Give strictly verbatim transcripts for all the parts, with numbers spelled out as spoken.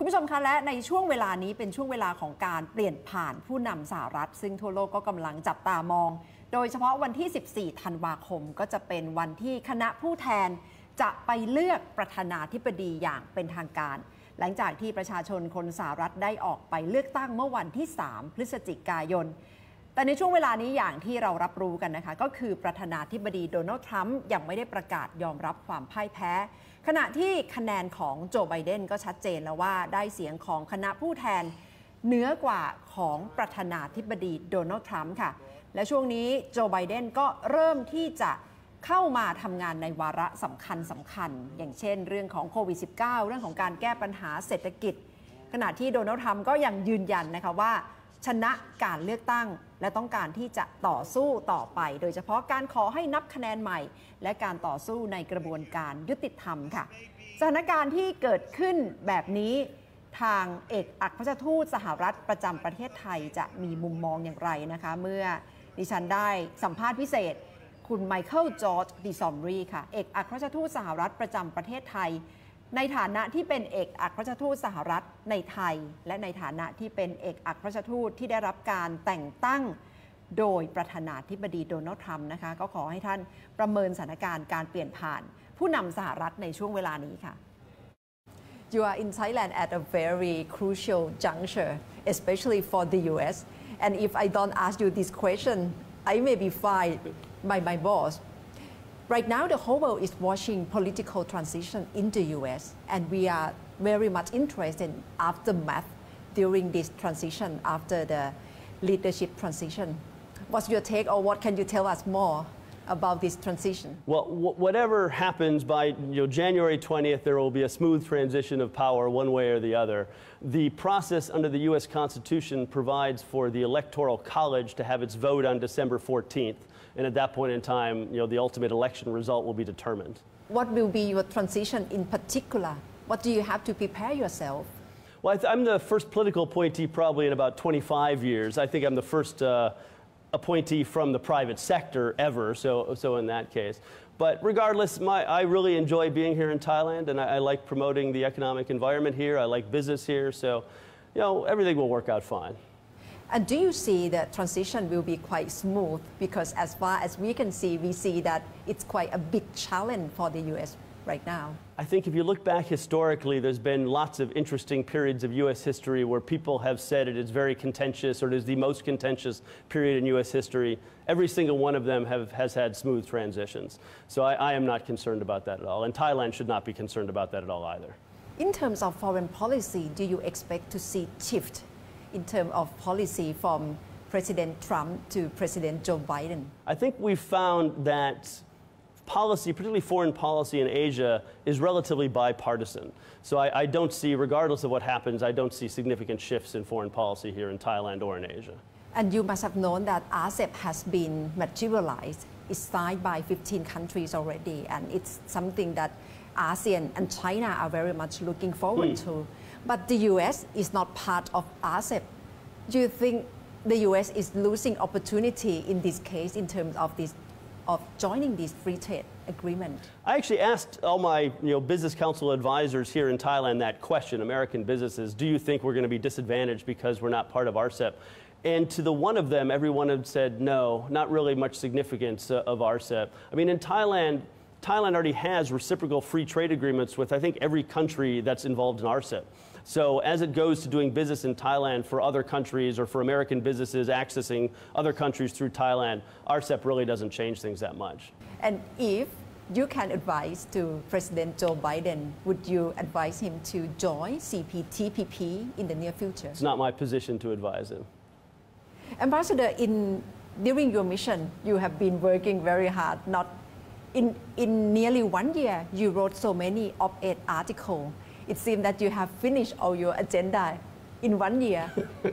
คุณผู้ชมคะและในช่วงเวลานี้เป็นช่วงเวลาของการเปลี่ยนผ่านผู้นำสหรัฐซึ่งทั่วโลกก็กำลังจับตามองโดยเฉพาะวันที่สิบสี่ธันวาคมก็จะเป็นวันที่คณะผู้แทนจะไปเลือกประธานาธิบดีอย่างเป็นทางการหลังจากที่ประชาชนคนสหรัฐได้ออกไปเลือกตั้งเมื่อวันที่สามพฤศจิกายนแต่ในช่วงเวลานี้อย่างที่เรารับรู้กันนะคะก็คือประธานาธิบดีโดนัลด์ทรัมป์ยังไม่ได้ประกาศยอมรับความพ่ายแพ้ขณะที่คะแนนของโจไบเดนก็ชัดเจนแล้วว่าได้เสียงของคณะผู้แทนเหนือกว่าของประธานาธิบดีโดนัลด์ทรัมป์ค่ะและช่วงนี้โจไบเดนก็เริ่มที่จะเข้ามาทำงานในวาระสำคัญสำคัญอย่างเช่นเรื่องของโควิด สิบเก้า เรื่องของการแก้ปัญหาเศรษฐกิจขณะที่โดนัลด์ทรัมป์ก็ยังยืนยันนะคะว่าชนะการเลือกตั้งและต้องการที่จะต่อสู้ต่อไปโดยเฉพาะการขอให้นับคะแนนใหม่และการต่อสู้ในกระบวนการยุติธรรมค่ะสถานการณ์ที่เกิดขึ้นแบบนี้ทางเอกอัครราชทูตสหรัฐประจำประเทศไทยจะมีมุมมองอย่างไรนะคะเมื่อดิฉันได้สัมภาษณ์พิเศษคุณไมเคิลจอร์จดิซอมรีค่ะเอกอัครราชทูตสหรัฐประจำประเทศไทยในฐานะที่เป็นเอกอัครราชทูตสหรัฐในไทยและในฐานะที่เป็นเอกอัครราชทูตที่ได้รับการแต่งตั้งโดยประธานาธิบดีโดนัลด์ทรัมป์นะคะก็ขอให้ท่านประเมินสถานการณ์การเปลี่ยนผ่านผู้นำสหรัฐในช่วงเวลานี้ค่ะ You are in Thailand at a very crucial juncture, especially for the U S. And if I don't ask you this question, I may be fired by my boss.Right now, the whole world is watching political transition in the U S, and we are very much interested in aftermath during this transition, after the leadership transition. What's your take, or what can you tell us more about this transition? Well, whatever happens by you know, January twentieth, there will be a smooth transition of power one way or the other. The process under the U S Constitution provides for the Electoral College to have its vote on December fourteenth.And at that point in time, you know, the ultimate election result will be determined. What will be your transition in particular? What do you have to prepare yourself? Well, I th I'm the first political appointee probably in about twenty-five years. I think I'm the first uh, appointee from the private sector ever, so, so in that case. But regardless, my, I really enjoy being here in Thailand, and I, I like promoting the economic environment here. I like business here, so, you know, everything will work out fine.And do you see that transition will be quite smooth? Because as far as we can see, we see that it's quite a big challenge for the U S right now. I think if you look back historically, there's been lots of interesting periods of U S history where people have said it is very contentious or it is the most contentious period in U S history. Every single one of them have, has had smooth transitions. So I, I am not concerned about that at all. And Thailand should not be concerned about that at all either. In terms of foreign policy, do you expect to see shift?in terms of policy from President Trump to President Joe Biden? I think we've found that policy, particularly foreign policy in Asia, is relatively bipartisan. So I, I don't see, regardless of what happens, I don't see significant shifts in foreign policy here in Thailand or in Asia. And you must have known that R C E P has been materialized. It's signed by fifteen countries already, and it's something that ASEAN and China are very much looking forward mm. to.But the U S is not part of R C E P. Do you think the U S is losing opportunity in this case in terms of this, of joining this free trade agreement? I actually asked all my you know, business council advisors here in Thailand that question, American businesses, do you think we're going to be disadvantaged because we're not part of R C E P? And to the one of them, everyone had said no, not really much significance uh, of R C E P. I mean, in Thailand,Thailand already has reciprocal free trade agreements with, I think, every country that's involved in R C E P. So as it goes to doing business in Thailand for other countries or for American businesses accessing other countries through Thailand, R C E P really doesn't change things that much. And if you can advise to President Joe Biden, would you advise him to join C P T P P in the near future? It's not my position to advise him. Ambassador, in, during your mission, you have been working very hard, not In, in nearly one year, you wrote so many op-ed articles. It seems that you have finished all your agenda in one year.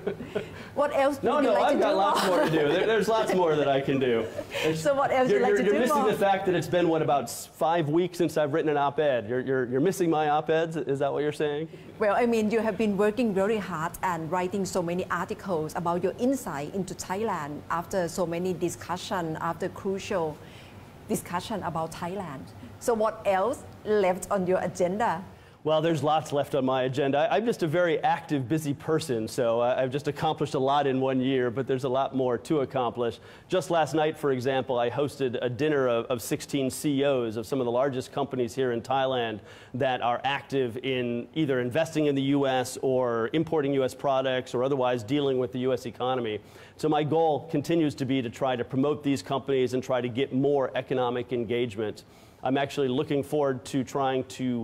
What else would no, you no, like I've to do? No, no, I've got lots more to do. There, there's lots more that I can do. There's, so what else would you like to you're do missing more? the fact that it's been, what, about five weeks since I've written an op-ed. You're, you're, you're missing my op-eds? Is that what you're saying? Well, I mean, you have been working very hard and writing so many articles about your insight into Thailand after so many discussions, after crucial discussion about Thailand. So what else left on your agenda? Well, there's lots left on my agenda. I'm just a very active, busy person, so I've just accomplished a lot in one year, but there's a lot more to accomplish. Just last night, for example, I hosted a dinner of, of sixteen C E Os of some of the largest companies here in Thailand that are active in either investing in the U S or importing U S products or otherwise dealing with the U S economy. So my goal continues to be to try to promote these companies and try to get more economic engagement. I'm actually looking forward to trying to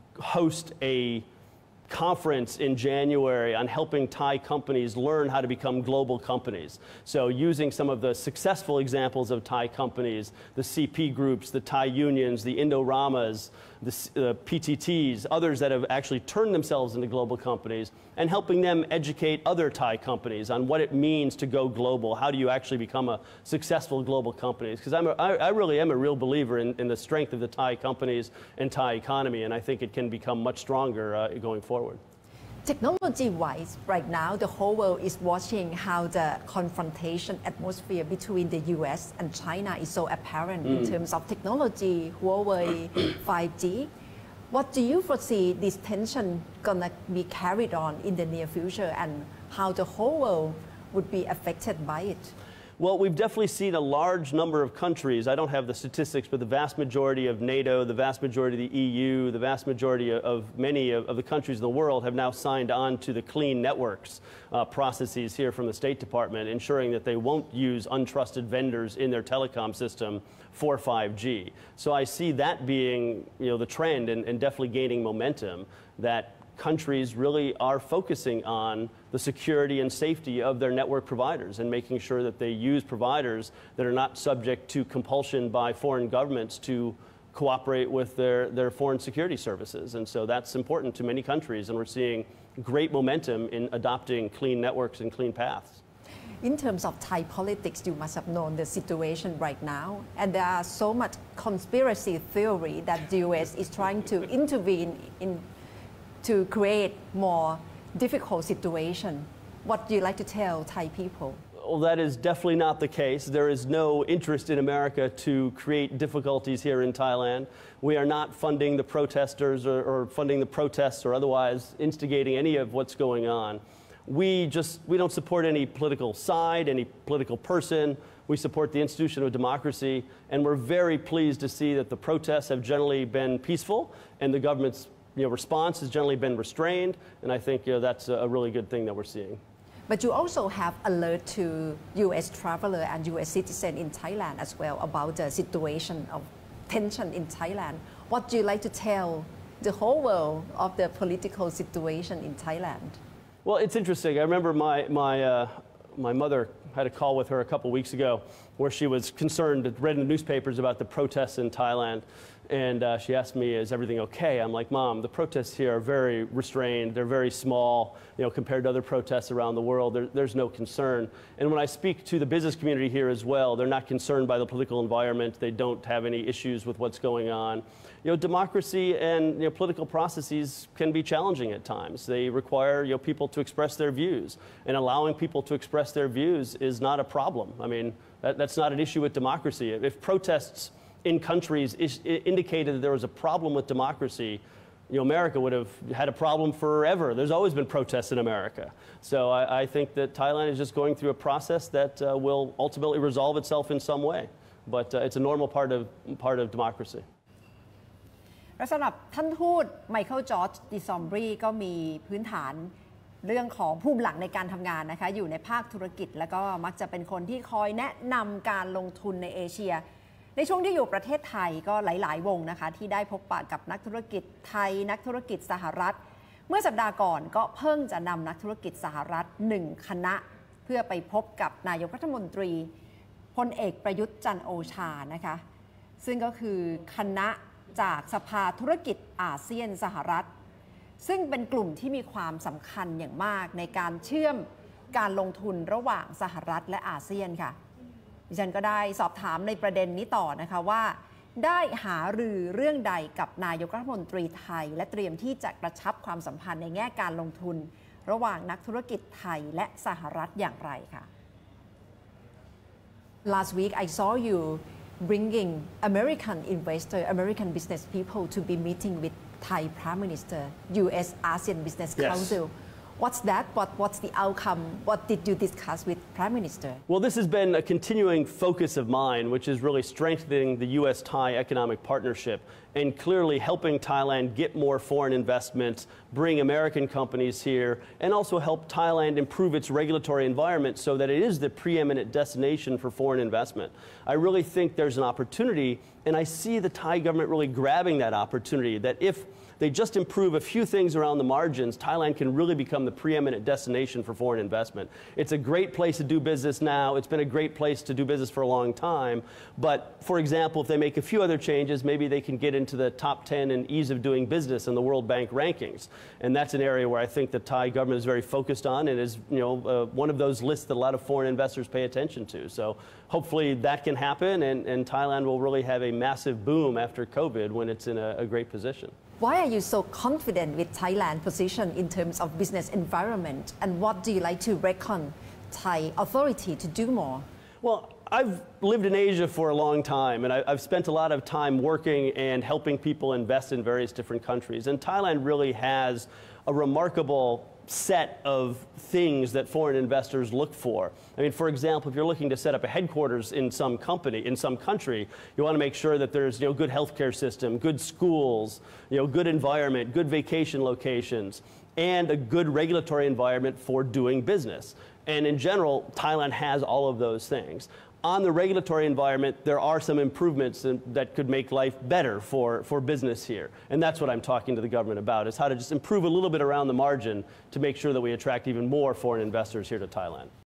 host a conference in January on helping Thai companies learn how to become global companies. So using some of the successful examples of Thai companies, the C P groups, the Thai unions, the Indoramas, the uh, P T Ts, others that have actually turned themselves into global companies, and helping them educate other Thai companies on what it means to go global. How do you actually become a successful global company? Because I'm a, I, I really am a real believer in, in the strength of the Thai companies and Thai economy, and I think it can become much stronger uh, going forward. Technology-wise, right now, the whole world is watching how the confrontation atmosphere between the U S and China is so apparent mm. in terms of technology, Huawei, five G. What do you foresee this tension gonna be carried on in the near future, and how the whole world would be affected by it? Well, we've definitely seen a large number of countries, I don't have the statistics, but the vast majority of NATO, the vast majority of the E U, the vast majority of many of, of the countries in the world have now signed on to the clean networks uh, processes here from the State Department, ensuring that they won't use untrusted vendors in their telecom system for five G. So I see that being, you know, the trend and, and definitely gaining momentum, that countries really are focusing on the security and safety of their network providers and making sure that they use providers that are not subject to compulsion by foreign governments to cooperate with their, their foreign security services. And so that's important to many countries, and we're seeing great momentum in adopting clean networks and clean paths. In terms of Thai politics, you must have known the situation right now, and there are so much conspiracy theory that the U S is trying to intervene in to create more difficult situation. What do you like to tell Thai people? Well, that is definitely not the case. There is no interest in America to create difficulties here in Thailand. We are not funding the protesters or, or funding the protests or otherwise instigating any of what's going on. We just, we don't support any political side, any political person. We support the institution of democracy, and we're very pleased to see that the protests have generally been peaceful and the government's You know, response has generally been restrained, and I think you know, that's a really good thing that we're seeing. But you also have alert to U S traveler and U S citizen in Thailand as well about the situation of tension in Thailand. What do you like to tell the whole world of the political situation in Thailand? Well, it's interesting. I remember my, my, uh, my mother had a call with her a couple weeks ago where she was concerned, read in the newspapers about the protests in Thailand. And uh, she asked me, is everything okay? I'm like, Mom, the protests here are very restrained. They're very small, you know, compared to other protests around the world. There, there's no concern. And when I speak to the business community here as well, they're not concerned by the political environment. They don't have any issues with what's going on. You know, democracy and you know, political processes can be challenging at times. They require you know, people to express their views. And allowing people to express their views is not a problem. I mean, that, that's not an issue with democracy. If protests in countries is, indicated that there was a problem with democracy, you know, America would have had a problem forever. There's always been protests in America. So I, I think that Thailand is just going through a process that uh, will ultimately resolve itself in some way. But uh, it's a normal part of, part of democracy. และสำหรับท่านทูตไมเคิลจอร์จดิซอมบรีก็มีพื้นฐานเรื่องของภูมิหลังในการทำงานนะคะอยู่ในภาคธุรกิจแล้วก็มักจะเป็นคนที่คอยแนะนำการลงทุนในเอเชียในช่วงที่อยู่ประเทศไทยก็หลายๆวงนะคะที่ได้พบปะกับนักธุรกิจไทยนักธุรกิจสหรัฐเมื่อสัปดาห์ก่อนก็เพิ่งจะนำนักธุรกิจสหรัฐหนึ่งคณะเพื่อไปพบกับนายกรัฐมนตรีพลเอกประยุทธ์จันทร์โอชานะคะซึ่งก็คือคณะจากสภาธุรกิจอาเซียนสหรัฐซึ่งเป็นกลุ่มที่มีความสำคัญอย่างมากในการเชื่อมการลงทุนระหว่างสหรัฐและอาเซียนค่ะดิฉันก็ได้สอบถามในประเด็นนี้ต่อนะคะว่าได้หารือเรื่องใดกับนายกรัฐมนตรีไทยและเตรียมที่จะกระชับความสัมพันธ์ในแง่การลงทุนระหว่างนักธุรกิจไทยและสหรัฐอย่างไรค่ะ Last week I saw you bringing American investor, American business people to be meeting with Thai Prime Minister, U S ASEAN Business Yes. Council. What's that? What, what's the outcome? What did you discuss with Prime Minister? Well, this has been a continuing focus of mine, which is really strengthening the U S Thai economic partnership and clearly helping Thailand get more foreign investments, bring American companies here, and also help Thailand improve its regulatory environment so that it is the preeminent destination for foreign investment. I really think there's an opportunity, and I see the Thai government really grabbing that opportunity, that if they just improve a few things around the margins, Thailand can really become the preeminent destination for foreign investment. It's a great place to do business now. It's been a great place to do business for a long time. But, for example, if they make a few other changes, maybe they can get into the top ten in ease of doing business in the World Bank rankings. And that's an area where I think the Thai government is very focused on and is, you know, uh, one of those lists that a lot of foreign investors pay attention to. So hopefully that can happen, and, and Thailand will really have a massive boom after COVID when it's in a, a great position. Why are you so confident with Thailand's position in terms of business environment? And what do you like to reckon Thai authority to do more? Well, I've lived in Asia for a long time, and I, I've spent a lot of time working and helping people invest in various different countries. And Thailand really has a remarkable set of things that foreign investors look for. I mean, for example, if you're looking to set up a headquarters in some company, in some country, you want to make sure that there's, you know, good healthcare system, good schools, you know, good environment, good vacation locations, and a good regulatory environment for doing business. And in general, Thailand has all of those things. On the regulatory environment, there are some improvements in, that could make life better for, for business here. And that's what I'm talking to the government about, is how to just improve a little bit around the margin to make sure that we attract even more foreign investors here to Thailand.